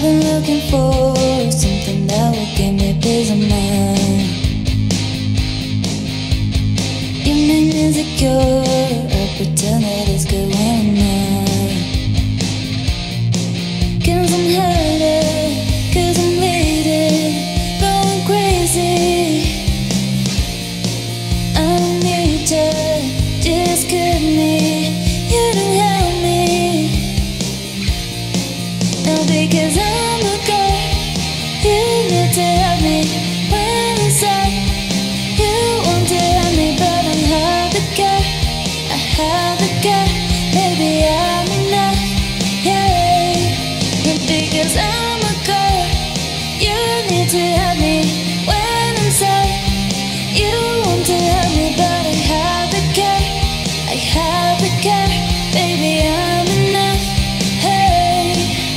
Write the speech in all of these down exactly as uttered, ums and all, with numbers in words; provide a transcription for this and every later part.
been looking for something that will give me peace of mind. You make me insecure, I pretend that it's good when I'm not. Cause I'm hurting, cause I'm bleeding, going crazy. I don't need you, just cut me. You don't help me. No, because I'm a girl, you need to help me. When it's sad, you want to help me, but I'm hard to get. I have to get, maybe I'm enough, yeah. And because I'm a girl, you need to help me. When I'm sad, you want to help me, but I have to get. I have to get, baby I'm enough, hey.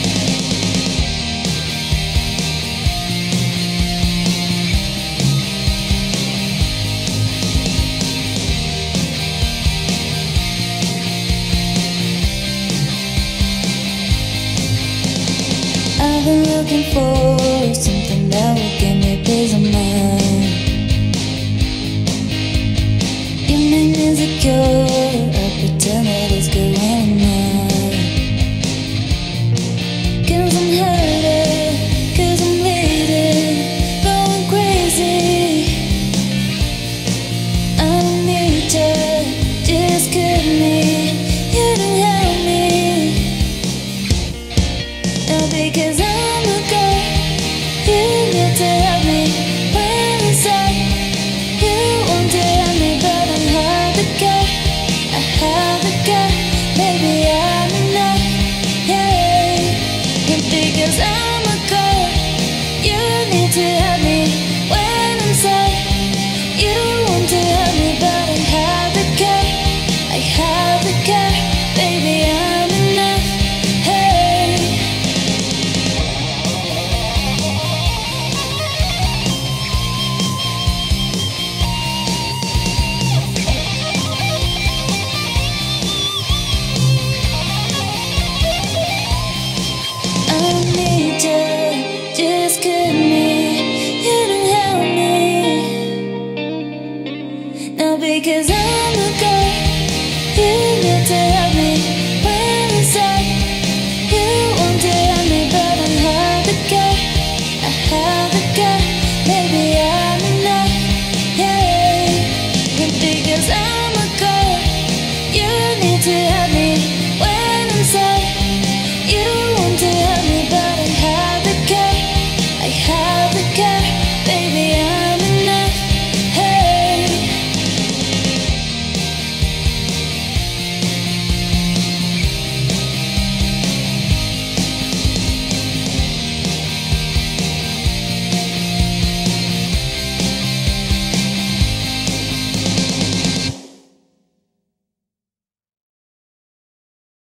I've been looking for something that will give me peace of mind. You make me insecure, I pretend that it's good when I'm not. Cause I'm hurting, cause I'm bleeding, going crazy. I don't need you, just cut me. You don't help me. No, because I'm a girl, you need to help me. When it's sad, you want to help me, but I'm hard to get. I have to get, maybe I'm enough, yeah. And because I'm a girl, you need to help me. When I'm sad, you don't want to help me, but I have to get. I have to get, baby I'm enough, hey. I don't need you, just cut me. You don't help me. No, because I'm a girl, you need to help me. When it's sad, you want to help me, but I'm hard to get. I have to get, maybe I'm enough, yeah. And because I'm a girl, you need to help me.